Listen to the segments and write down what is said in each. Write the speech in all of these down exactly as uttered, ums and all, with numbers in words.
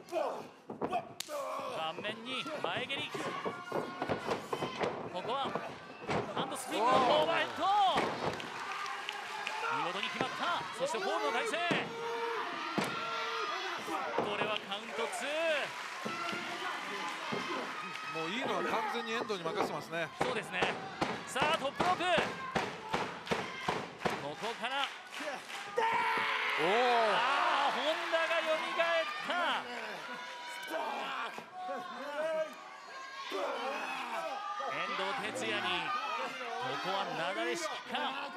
顔面に前蹴り。ここはハンドスプリングのオーバーヘッド、見事に決まった。そしてフォールの体勢、これはカウントツー。 もういいのは完全に遠藤に任せてますね。 そうですね。さあトップロープ、ここからおお、 ああ本田がよみがえった。遠藤哲也にここはなだれ式か。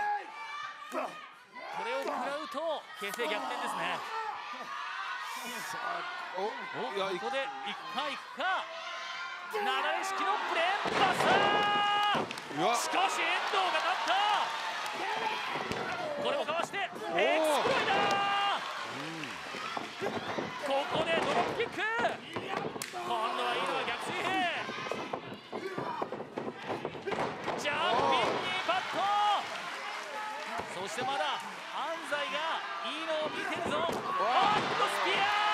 これを食らうと形勢逆転ですね。 さあ、おおいや、 ここでいくかいくか。なだれ式のブレーンパス。 うわ、 しかし遠藤が勝った。これをかわしてエクスプロイダー。ここでドロップキック。今度はいいのは逆水平。ジャンピンニーパット。そしてまだ安西がいいのを見てるぞ。おっとスピア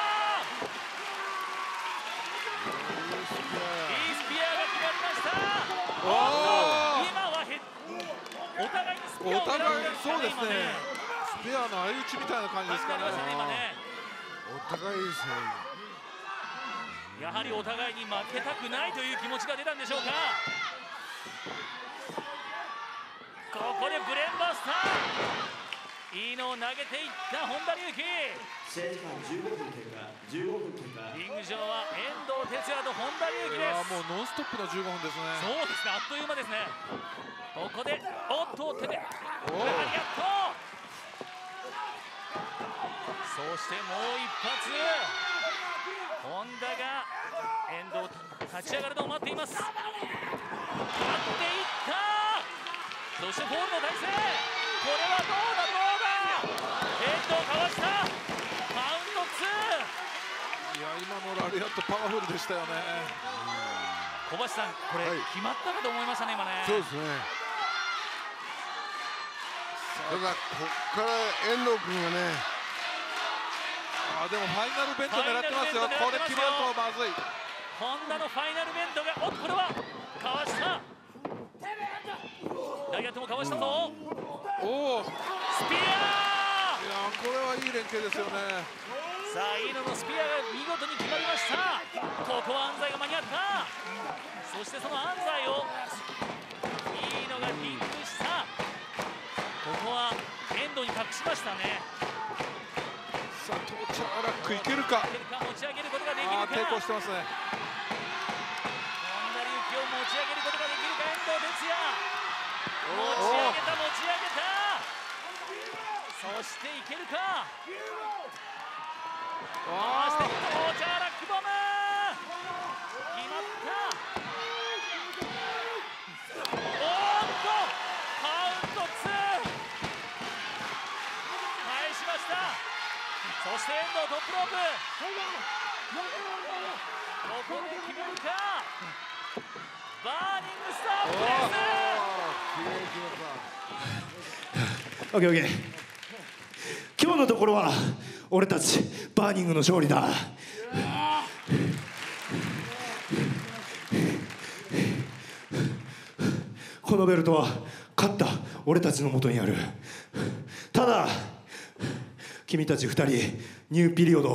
いいスピアが決まりました。おっと今はへお互いにスピアを狙ってるんですかね。 そうですね。スペアの相打ちみたいな感じですかね。 お互いですね。 やはりお互いに負けたくないという気持ちが出たんでしょうか。ここでブレーンバスター、いいのを投げていった本田隆起。 試合時間じゅうごふん経過、じゅうごふん経過。 リング上は遠藤哲也と本田隆起です。 もうノンストップのじゅうごふんですね。 そうですね、あっという間ですね。ここでおっと手でフラリアット。そしてもう一発、本田が遠藤立ち上がるのを待っています。勝っていった。そしてフォールの体勢、これはどうだどうだ。遠藤かわした。カウントツー。 いや、今のラリアットパワフルでしたよね。 小橋さん、これ、 はい、 決まったかと思いましたね今ね。 そうですね。ただここから遠藤君がね、 あ、でもファイナルベント狙ってますよ。これ決まるとまずい。 本田のファイナルベントが、おっこれはかわした。ラリアットもかわしたぞ。 おお、 スピアいや、これはいい連携ですよね。 さあいいののスピアが見事に決まりました。ここは安西が間に合った。そしてその安西をいいのがリンクした。ここは遠藤に隠しましたね。 さあトーチャーラックいけるか。 持ち上げることができるか。 あ、抵抗してますね。 本田隆起を持ち上げることができるか。遠藤哲也持ち上げた持ち上げた。そしていけるか。回していくとトーチャーラックボム決まった。おーっとカウントツー返しました。そして遠藤トップロープ、ここで決めるか。バーニングスタープレス。 オッケーオッケー。今日のところは俺たちバーニングの勝利だ。このベルトは勝った俺たちのもとにある。ただ君たちふたりニューピリオド、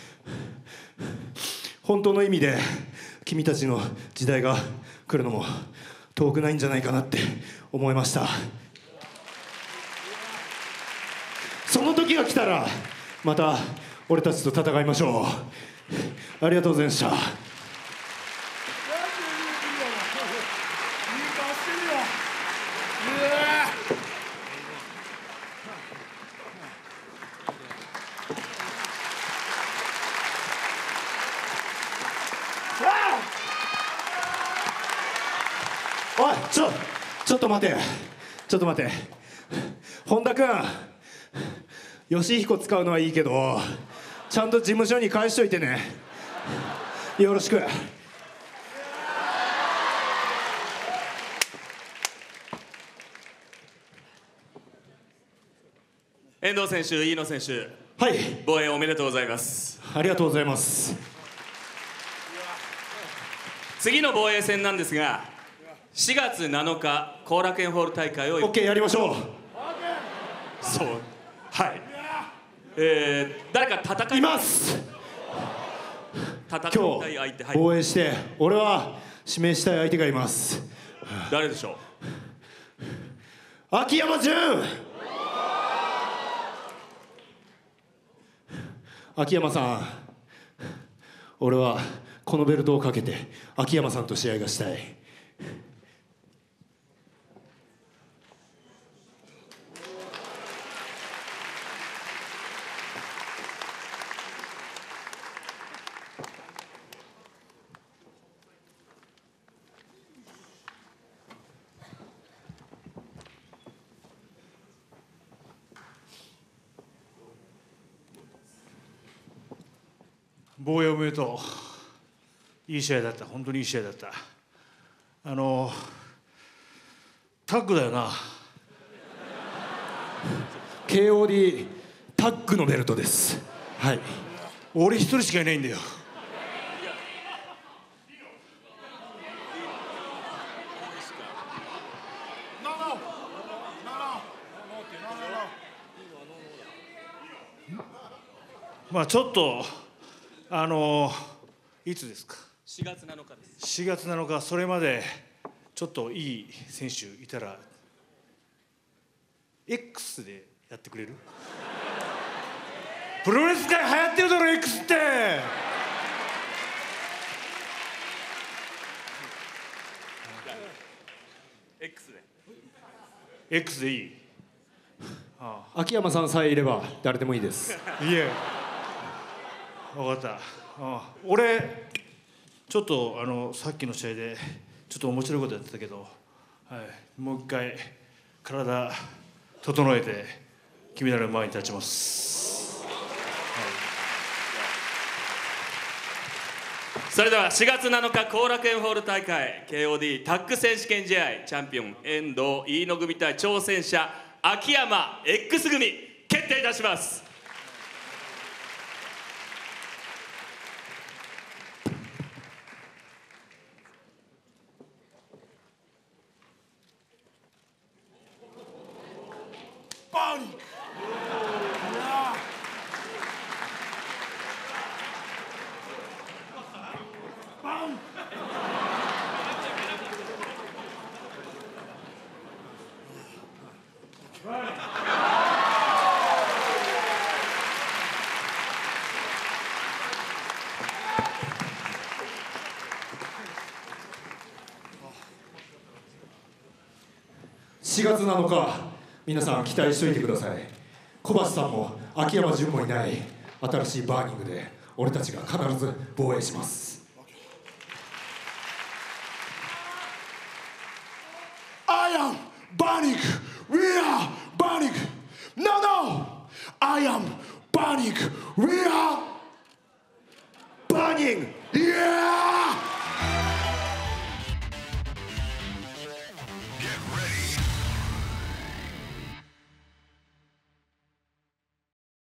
本当の意味で君たちの時代が来るのも遠くないんじゃないかなって思いました。その時が来たらまた俺たちと戦いましょう。ありがとうございました。おい、ちょちょっと待てちょっと待て本田君、義彦使うのはいいけどちゃんと事務所に返しといてね。よろしく。 遠藤選手、飯野選手、 はい、 防衛おめでとうございます。 ありがとうございます。 次の防衛戦なんですが、しがつなのか後楽園ホール大会を OK やりましょう。 そうはい、えー、誰か戦いいます戦い今たい相手、 日はい、 防衛して俺は指名したい相手がいます。 誰でしょう。 秋山純。秋山さん、俺はこのベルトをかけて秋山さんと試合がしたい。 防衛おめでとう。いい試合だった。本当にいい試合だった。あのタッグだよな。 ケーオーディー タッグのベルトです。はい、 俺一人しかいないんだよ。まあちょっとあのいつですか。 しがつなのかです。 しがつなのか、それまでちょっといい選手いたら X でやってくれる？プロレス界流行ってるだろ X って。 X で X でいい。 ああ、秋山さんさえいれば誰でもいいです。 いえ、分かった。ああ、俺ちょっとあのさっきの試合でちょっと面白いことやってたけど、はい、もう一回体整えて金メダルの前に立ちます、はい、 それではしがつなのか後楽園ホール大会 ケーオーディー タッグ選手権試合、チャンピオン遠藤飯野組対挑戦者秋山 X 組決定いたします。 バーニック。 しがつなのか、皆さん期待しておいてください。小橋さんも秋山純もいない新しいバーニングで俺たちが必ず防衛します。 I am burning. We are burning. No, no. I am burning. We are burning. Yeah.